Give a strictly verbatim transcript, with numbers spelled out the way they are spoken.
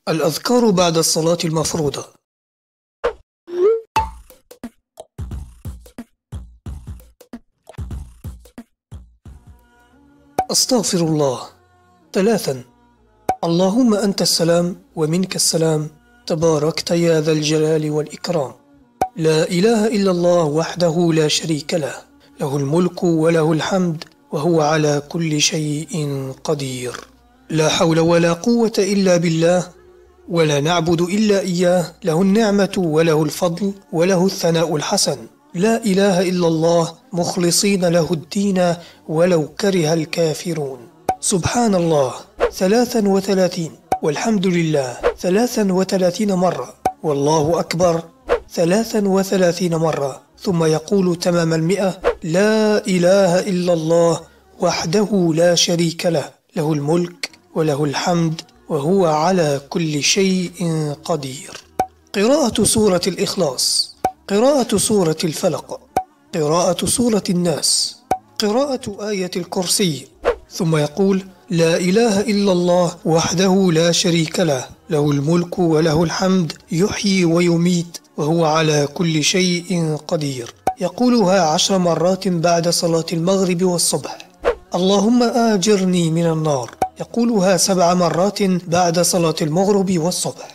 الأذكار بعد الصلاة المفروضة. أستغفر الله ثلاثا. اللهم أنت السلام ومنك السلام، تباركت يا ذا الجلال والإكرام. لا إله إلا الله وحده لا شريك له، له الملك وله الحمد وهو على كل شيء قدير. لا حول ولا قوة إلا بالله، ولا نعبد إلا إياه، له النعمة وله الفضل وله الثناء الحسن. لا إله إلا الله مخلصين له الدين ولو كره الكافرون. سبحان الله ثلاثا وثلاثين، والحمد لله ثلاثا وثلاثين مرة، والله أكبر ثلاثا وثلاثين مرة. ثم يقول تمام المئة: لا إله إلا الله وحده لا شريك له، له الملك وله الحمد وهو على كل شيء قدير. قراءة سورة الإخلاص، قراءة سورة الفلق، قراءة سورة الناس، قراءة آية الكرسي. ثم يقول: لا إله إلا الله وحده لا شريك له، له الملك وله الحمد يحيي ويميت وهو على كل شيء قدير. يقولها عشر مرات بعد صلاة المغرب والصبح. اللهم آجرني من النار، يقولها سبع مرات بعد صلاة المغرب والصبح.